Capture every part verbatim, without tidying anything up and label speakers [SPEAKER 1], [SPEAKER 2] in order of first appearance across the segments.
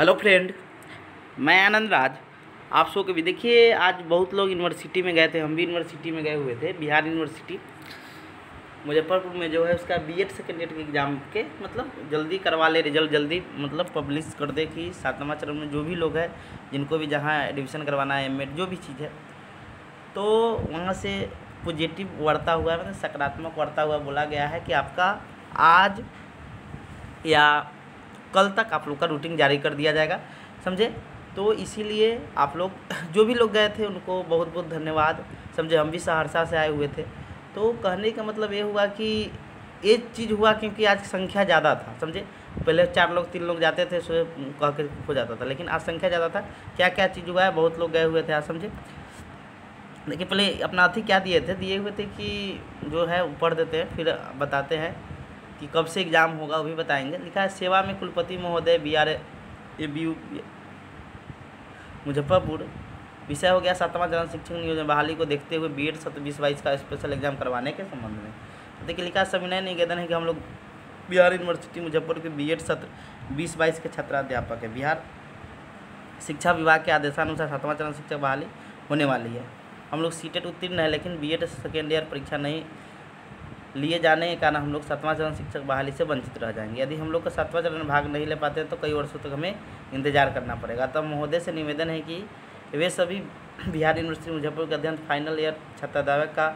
[SPEAKER 1] Hello friend, मैं आनंद राज। आप सबको को भी देखिए, आज बहुत लोग यूनिवर्सिटी में गए थे, हम भी यूनिवर्सिटी में गए हुए थे। बिहार यूनिवर्सिटी मुजफ्फरपुर में जो है उसका बीएड सेकेंड ईयर के एग्ज़ाम के मतलब जल्दी करवा ले, रिजल्ट जल्दी मतलब पब्लिश कर दे कि सातवां चरण में जो भी लोग हैं जिनको भी जहाँ एडमिशन करवाना है, एम एड जो भी चीज़ है, तो वहाँ से पॉजिटिव वार्ता हुआ है, मतलब सकारात्मक वार्ता हुआ, बोला गया है कि आपका आज या कल तक आप लोग का रूटीन जारी कर दिया जाएगा, समझे। तो इसीलिए आप लोग जो भी लोग गए थे उनको बहुत बहुत धन्यवाद, समझे। हम भी सहरसा से आए हुए थे, तो कहने का मतलब ये हुआ कि ये चीज़ हुआ क्योंकि आज संख्या ज़्यादा था, समझे। पहले चार लोग तीन लोग जाते थे, सो कह के हो जाता था, लेकिन आज संख्या ज़्यादा था। क्या क्या चीज़ हुआ है, बहुत लोग गए हुए थे आज, समझे। देखिए, पहले अपना अथी क्या दिए थे, दिए हुए थे कि जो है ऊपर देते हैं, फिर बताते हैं कि कब से एग्ज़ाम होगा, वो भी बताएंगे। लिखा है, सेवा में कुलपति महोदय B R A B U Muzaffarpur. विषय हो गया सातवां चरण शिक्षक नियोजन बहाली को देखते हुए बीएड सत्र बीस बाईस का स्पेशल एग्जाम करवाने के संबंध में। तो देखिए, लिखा सविनय निवेदन है कि हम लोग बिहार यूनिवर्सिटी मुजफ्फरपुर के बीएड सत्र बीस बाईस के छात्राध्यापक है। बिहार शिक्षा विभाग के आदेशानुसार सातवां चरण शिक्षक बहाली होने वाली है। हम लोग सीटेट उत्तीर्ण है, लेकिन बीएड सेकेंड ईयर परीक्षा नहीं लिए जाने के कारण हम लोग सातवां चरण शिक्षक बहाली से वंचित रह जाएंगे। यदि हम लोग का सातवां चरण में भाग नहीं ले पाते हैं तो कई वर्षों तक हमें इंतजार करना पड़ेगा। तब महोदय से निवेदन है कि वे सभी बिहार यूनिवर्सिटी मुजफ्फरपुर के अध्ययन फाइनल ईयर छात्राध्यापक का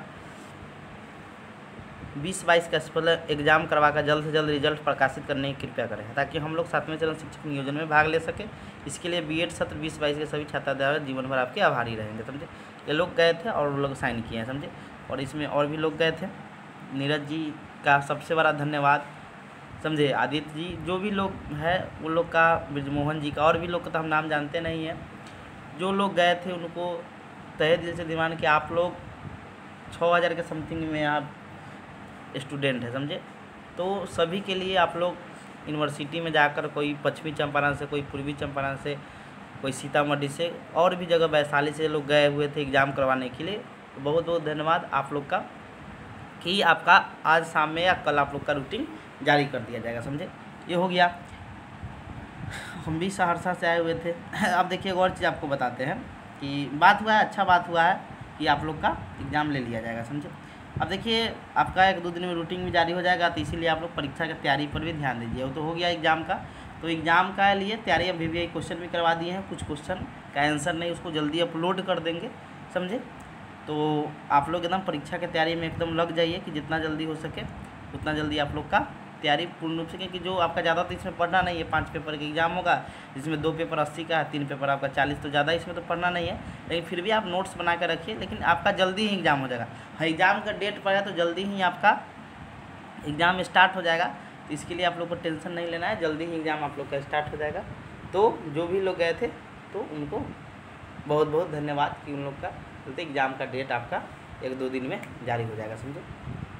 [SPEAKER 1] बीस बाईस का स्पेशल एग्जाम करवाकर जल्द से जल्द रिजल्ट प्रकाशित करने की कृपया करें, ताकि हम लोग सातवें चरण शिक्षक नियोजन में भाग ले सकें। इसके लिए बीएड सत्र बीस बाईस के सभी छात्राध्यापक जीवन भर आपके आभारी रहेंगे, समझे। ये लोग गए थे और वो लोग साइन किए हैं, समझे। और इसमें और भी लोग गए थे। नीरज जी का सबसे बड़ा धन्यवाद, समझे। आदित्य जी, जो भी लोग हैं वो लोग का, ब्रिजमोहन जी का, और भी लोग का तो हम नाम जानते नहीं हैं। जो लोग गए थे उनको तहे दिल से दीवान कि आप लोग छः हज़ार के समथिंग में आप स्टूडेंट हैं, समझे। तो सभी के लिए आप लोग यूनिवर्सिटी में जाकर, कोई पश्चिमी चंपारण से, कोई पूर्वी चंपारण से, कोई सीतामढ़ी से, और भी जगह वैशाली से लोग गए हुए थे एग्ज़ाम करवाने के लिए। तो बहुत बहुत धन्यवाद आप लोग का कि आपका आज शाम में या कल आप लोग का रूटीन जारी कर दिया जाएगा, समझे। ये हो गया। हम भी सहरसा से आए हुए थे। अब देखिए, एक और चीज़ आपको बताते हैं कि बात हुआ है, अच्छा बात हुआ है कि आप लोग का एग्ज़ाम ले लिया जाएगा, समझे। अब देखिए, आपका एक दो दिन में रूटीन भी जारी हो जाएगा, तो इसीलिए आप लोग परीक्षा की तैयारी पर भी ध्यान दीजिए। वो तो हो गया एग्ज़ाम का। तो एग्ज़ाम का लिए तैयारी अभी भी क्वेश्चन भी करवा दिए हैं, कुछ क्वेश्चन का आंसर नहीं, उसको जल्दी अपलोड कर देंगे, समझे। तो आप लोग एकदम परीक्षा की तैयारी में एकदम लग जाइए कि जितना जल्दी हो सके उतना जल्दी आप लोग का तैयारी पूर्ण रूप से, क्योंकि जो आपका ज़्यादा तो इसमें पढ़ना नहीं है। पाँच पेपर का एग्ज़ाम होगा, इसमें दो पेपर अस्सी का है, तीन पेपर आपका चालीस, तो ज़्यादा इसमें तो पढ़ना नहीं है। लेकिन फिर भी आप नोट्स बना कर रखिए, लेकिन आपका जल्दी ही एग्ज़ाम हो जाएगा। हाँ, एग्ज़ाम का डेट पड़ा तो जल्दी ही आपका एग्ज़ाम स्टार्ट हो जाएगा। तो इसके लिए आप लोग को टेंशन नहीं लेना है, जल्दी ही एग्ज़ाम आप लोग का स्टार्ट हो जाएगा। तो जो भी लोग गए थे तो उनको बहुत बहुत धन्यवाद कि उन लोग का चलते एग्ज़ाम का डेट आपका एक दो दिन में जारी हो जाएगा, समझे।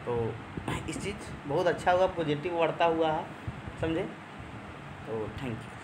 [SPEAKER 1] तो इस चीज़ बहुत अच्छा हुआ, पॉजिटिव वार्ता हुआ है, समझे। तो थैंक यू।